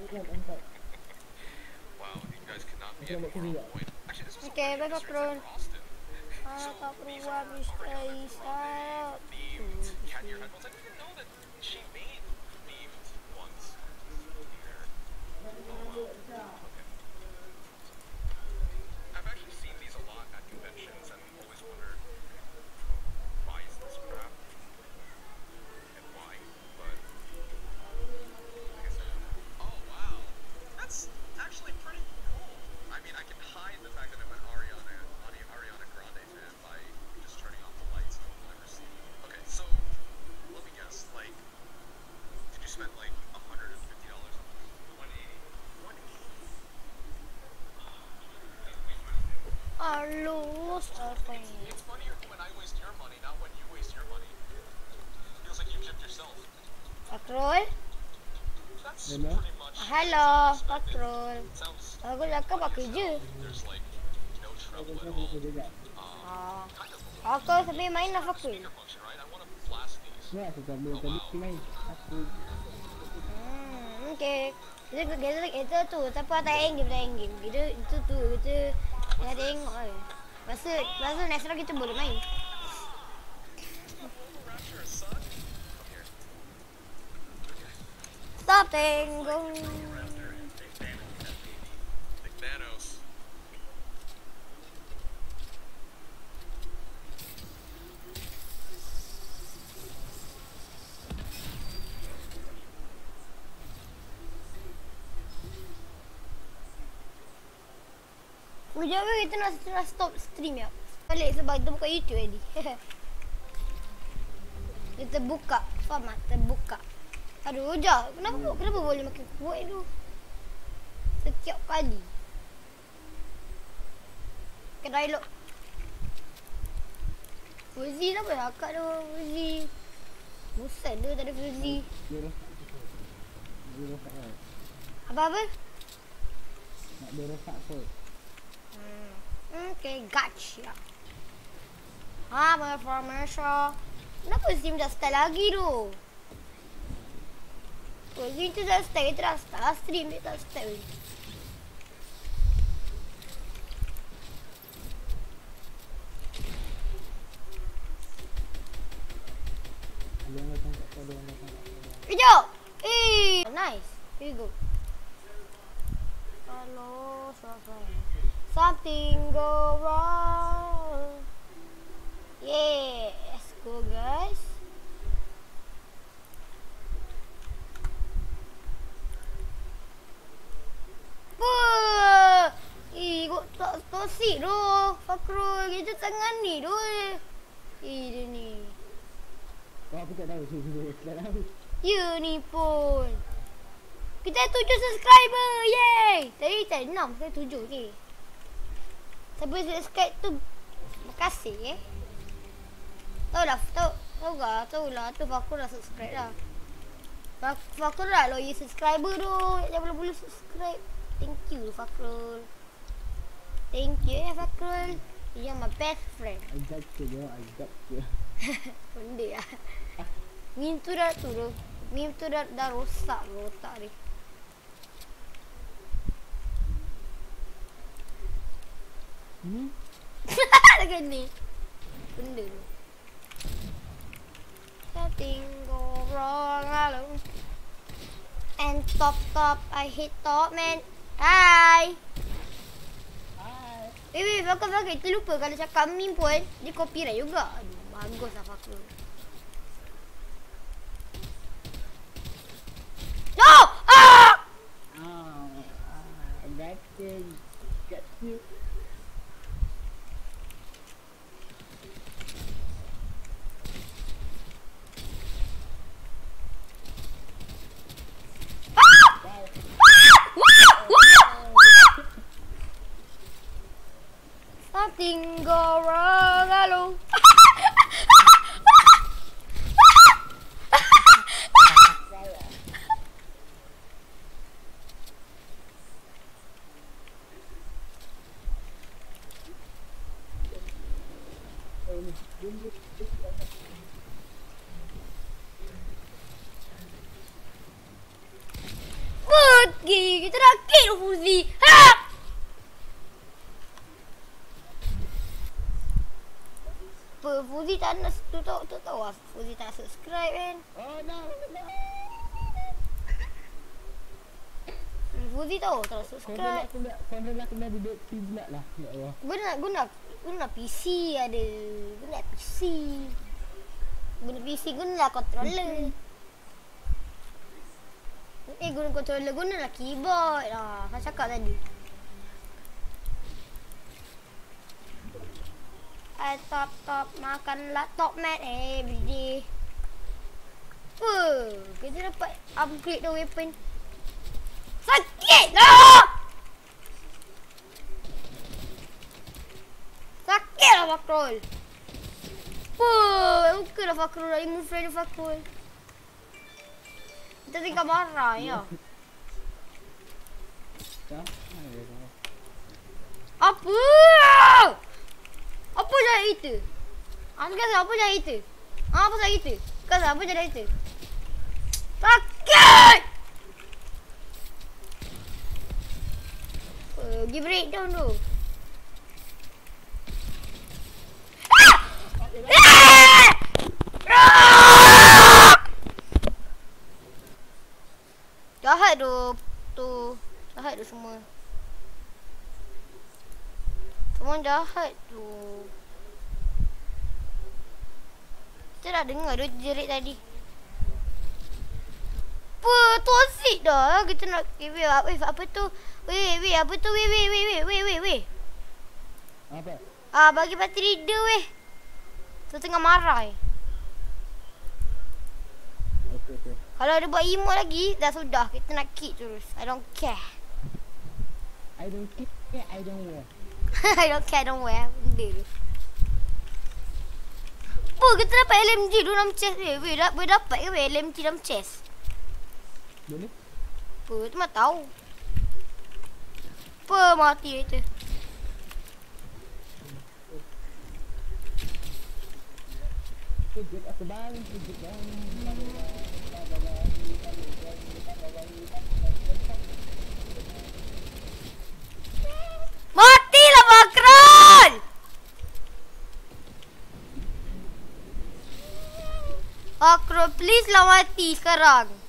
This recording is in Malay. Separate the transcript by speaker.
Speaker 1: Wow, you guys cannot be any more on point. Actually, this was a
Speaker 2: Okay,
Speaker 1: pretty
Speaker 2: bye,
Speaker 1: good stream
Speaker 2: Patron.
Speaker 1: for Austin. So
Speaker 2: Pak
Speaker 1: these
Speaker 2: Purwa
Speaker 1: are Ariana Grande
Speaker 2: bisa.
Speaker 1: themed cat ear headphones. I didn't even know that she made themed ones here. Oh wow. Okay. I've actually seen these a lot at conventions and always wondered who buys this crap and why. But I guess oh wow. That's actually pretty cool. I mean, I can hide the fact that I'm an Ariana Grande fan by just turning off the lights and I'll never see. Okay, so let me guess. Like, did you spend like $150 on this? 180. 180.
Speaker 2: Halus apa ini?
Speaker 1: It's funnier when I waste your money, not when you waste your money. Feels like you gypped yourself.
Speaker 2: Pakrul?
Speaker 1: That's pretty much.
Speaker 2: Halo, Pakrul.
Speaker 1: Sounds.
Speaker 2: Aku cakap pakai je.
Speaker 1: There's like no trouble at all. Kind of.
Speaker 2: Aku sambil main lah Pakrul.
Speaker 1: Speaker function, right? I want to blast these.
Speaker 2: Okay. Kita tu siapa tak game. Itu tu kita dah tengok kan. Masa next round kita boleh main. Stop Tango.
Speaker 1: Like Thanos.
Speaker 2: Kejap kita nak stop stream ya. Balik sebab kita buka YouTube tadi. Kita buka. Faham tak? Kita buka. Aduh, Ojak. Kenapa boleh makan kuat tu? Setiap kali. Kena elok. Fuzi kenapa dah akak tu? Fuzi. Bosan tu tak ada Fuzi. Apa-apa?
Speaker 3: Nak dia rosak kot.
Speaker 2: Okay, gotcha. Information. Kenapa Steam dah start lagi tu? Fuzi tu dah start. Kita dah start stream. Dia tak start lagi. Kejap! Nice. Here we go. Hello, something go wrong. Yes, go guys. Apa? Kok tak tosik tu. Fakrul, kita tangan ni tu. Dia ni.
Speaker 3: Oh, aku tak tahu. Tak tahu.
Speaker 2: Ya ni pun. Kita 7 subscriber. Yay. Tadi tak 6. Saya 7 je. Siapa subscribe tu. Terima kasih Tahu lah. Tu Fakrul dah subscribe dah. Fakrul dah loyal subscriber tu. Jangan boleh subscribe. Thank you Fakrul. Thank you ya Fakrul. You're my best friend.
Speaker 3: I got you.
Speaker 2: Benda lah. Meme tu dah rosak otak ni. Dekat ni. Benda tu. Nothing go wrong alone. And top, I hate top man. Hi. Fakul, kita lupa kalau cakap meme pun dia copyright juga. Aduh, bagus lah Fakul. No! Ah!
Speaker 3: That thing got you.
Speaker 2: Something go wrong alone. lagi. Kita nak kill Fuzi. Ha! Apa Fuzi tak nak tu tahu lah. Fuzi tak subscribe kan.
Speaker 3: Oh no.
Speaker 2: Fuzi tahu tak subscribe.
Speaker 3: Kontrol aku dah duduk pula lah. Ya Allah.
Speaker 2: Guna PC ada. Guna PC. Guna PC gunalah controller. Guna controller gunalah keyboard. Kan cakap tadi. Top makanlah top mat everyday. Kita dapat upgrade the weapon. Sakit lah! Sakit lah Fakrul. Okey lah Fakrul. Dah remove friend Fakrul. Kita tinggal marah ya.
Speaker 3: Ya.
Speaker 2: Apa? Apa jadi itu? Sekarang apa jadi itu? Apa jadi itu? Sekarang apa jadi itu? Sakit! Pergi breakdown tu. Jahat tu. Jahat tu semua. Semua jahat tu. Kita dah dengar dia jerit tadi. Toxic dah. Kita nak apa tu? Weh, apa tu? Weh.
Speaker 3: Apa?
Speaker 2: Bagi party leader weh. Tu tengah marah.
Speaker 3: Okay.
Speaker 2: Kalau ada buat emote lagi, dah sudah. Kita nak kick terus. I don't care.
Speaker 3: I don't care, I don't wear.
Speaker 2: I don't care, don't wear. Benda tu. Kita dapat LMG dalam chest weh. Boleh dapat ke weh LMG dalam chest?
Speaker 3: Boleh?
Speaker 2: Tu mah tahu. Mati itu.
Speaker 3: Kejut aku bang.
Speaker 2: Matilah Fakrul! Fakrul, please lah mati sekarang.